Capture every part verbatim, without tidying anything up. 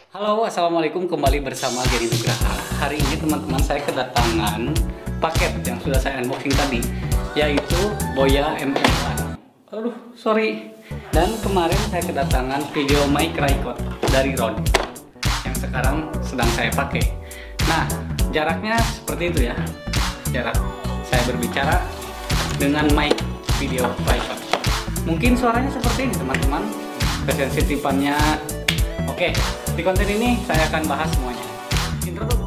Halo, assalamualaikum, kembali bersama Gary Nugraha. Hari ini teman-teman saya kedatangan paket yang sudah saya unboxing tadi, yaitu Boya M M satu. Aduh, sorry. Dan kemarin saya kedatangan video mic Rycote dari Rode yang sekarang sedang saya pakai. Nah, jaraknya seperti itu ya. Jarak saya berbicara dengan mic video Rycote. Mungkin suaranya seperti ini teman-teman. Kesensitifannya oke. Di konten ini saya akan bahas semuanya. Intro dulu.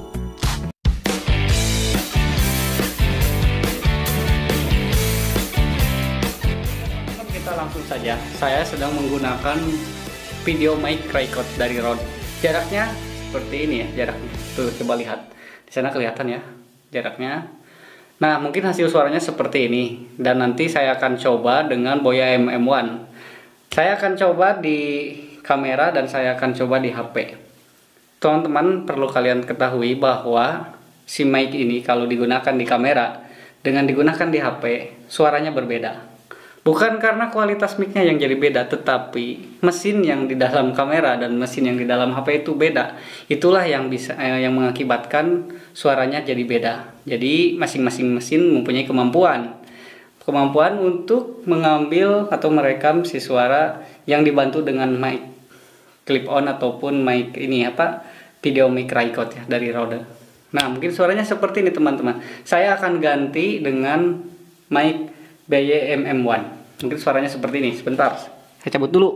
Kita langsung saja. Saya sedang menggunakan video mic Rycote dari Rode. Jaraknya seperti ini ya, jaraknya. Tuh, coba lihat. Di sana kelihatan ya jaraknya. Nah, mungkin hasil suaranya seperti ini. Dan nanti saya akan coba dengan Boya M M satu. Saya akan coba di kamera dan saya akan coba di H P. Teman-teman perlu kalian ketahui bahwa si mic ini kalau digunakan di kamera dengan digunakan di H P suaranya berbeda. Bukan karena kualitas mic-nya yang jadi beda, tetapi mesin yang di dalam kamera dan mesin yang di dalam H P itu beda. Itulah yang bisa eh, yang mengakibatkan suaranya jadi beda. Jadi masing-masing mesin mempunyai kemampuan kemampuan untuk mengambil atau merekam si suara yang dibantu dengan mic clip on ataupun mic ini apa video mic Rycote ya dari Rode. Nah, mungkin suaranya seperti ini teman-teman. Saya akan ganti dengan mic B Y M M satu. Mungkin suaranya seperti ini. Sebentar, saya cabut dulu.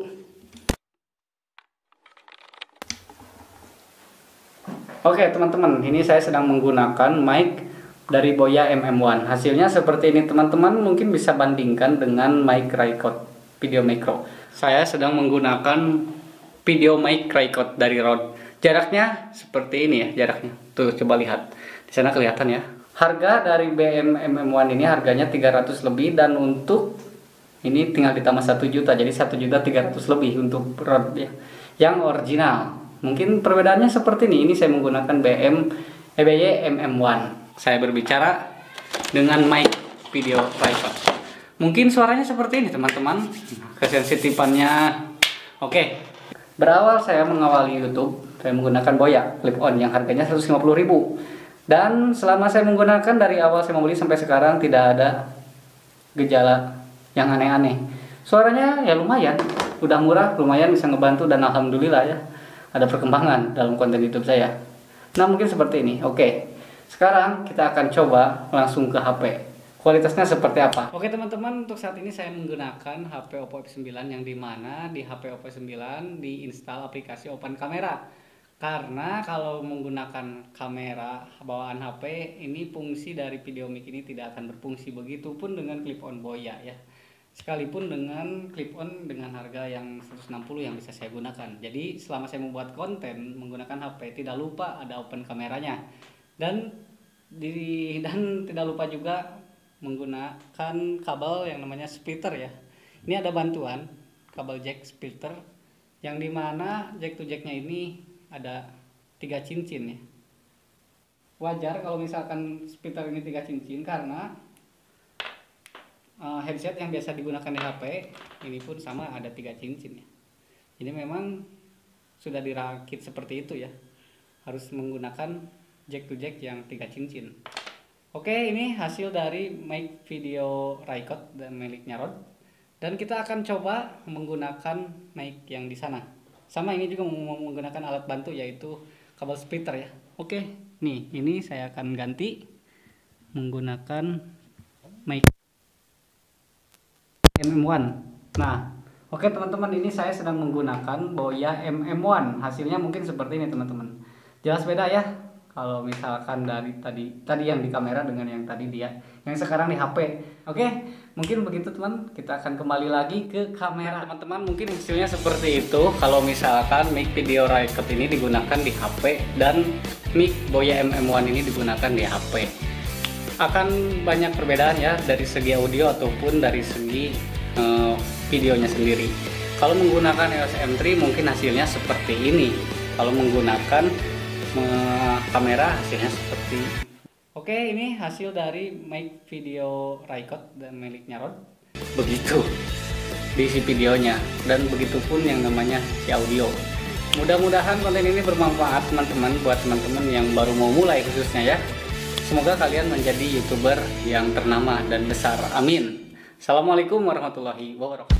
Oke teman-teman, ini saya sedang menggunakan mic dari Boya M M satu. Hasilnya seperti ini teman-teman. Mungkin bisa bandingkan dengan mic Rycote video micro. Saya sedang menggunakan video mic Rycote dari Rode. Jaraknya seperti ini ya, jaraknya. Tuh, coba lihat. Di sana kelihatan ya. Harga dari B M M M satu ini harganya tiga ratus lebih, dan untuk ini tinggal ditambah satu juta. Jadi satu juta tiga ratus lebih untuk Rode ya. Yang original. Mungkin perbedaannya seperti ini. Ini saya menggunakan B M E B Y M M satu. Saya berbicara dengan mic video Rycote. Mungkin suaranya seperti ini teman-teman. Kesensitifannya oke. Berawal saya mengawali YouTube, saya menggunakan Boya clip on yang harganya seratus lima puluh ribu. Dan selama saya menggunakan dari awal saya membeli sampai sekarang tidak ada gejala yang aneh-aneh. Suaranya ya lumayan, udah murah, lumayan bisa ngebantu, dan alhamdulillah ya ada perkembangan dalam konten YouTube saya. Nah, mungkin seperti ini. Oke. Sekarang kita akan coba langsung ke H P. Kualitasnya seperti apa? Oke teman-teman, untuk saat ini saya menggunakan H P Oppo F sembilan, yang dimana di H P Oppo sembilan diinstal aplikasi Open Camera. Karena kalau menggunakan kamera bawaan H P ini, fungsi dari video mic ini tidak akan berfungsi. Begitupun dengan clip on Boya ya. Sekalipun dengan clip on dengan harga yang seratus enam puluh yang bisa saya gunakan. Jadi selama saya membuat konten menggunakan H P, tidak lupa ada open kameranya. Dan di dan tidak lupa juga menggunakan kabel yang namanya splitter ya. Ini ada bantuan kabel jack splitter, yang dimana jack to jacknya ini ada tiga cincin ya. Wajar kalau misalkan splitter ini tiga cincin, karena uh, headset yang biasa digunakan di H P ini pun sama ada tiga cincin ya. Jadi memang sudah dirakit seperti itu ya, harus menggunakan jack to jack yang tiga cincin. Oke, ini hasil dari mic video Rycote dan miliknya Rode. Dan kita akan coba menggunakan mic yang di sana. Sama, ini juga menggunakan alat bantu yaitu kabel splitter ya. Oke, nih ini saya akan ganti menggunakan mic M M satu. Nah, oke teman-teman, ini saya sedang menggunakan Boya M M satu. Hasilnya mungkin seperti ini teman-teman. Jelas beda ya. Kalau misalkan dari tadi tadi yang di kamera dengan yang tadi dia yang sekarang di H P. Oke, mungkin begitu teman. Kita akan kembali lagi ke kamera. Teman-teman, mungkin hasilnya seperti itu kalau misalkan mic video Rycote ini digunakan di H P dan mic Boya M M satu ini digunakan di H P. Akan banyak perbedaan ya dari segi audio ataupun dari segi uh, videonya sendiri. Kalau menggunakan E O S M tiga mungkin hasilnya seperti ini. Kalau menggunakan kamera hasilnya seperti. Oke, ini hasil dari mic video Rycote dan miliknya Rode. Begitu diisi videonya, dan begitupun yang namanya si audio. Mudah-mudahan konten ini bermanfaat teman-teman, buat teman-teman yang baru mau mulai khususnya ya. Semoga kalian menjadi YouTuber yang ternama dan besar. Amin. Assalamualaikum warahmatullahi wabarakatuh.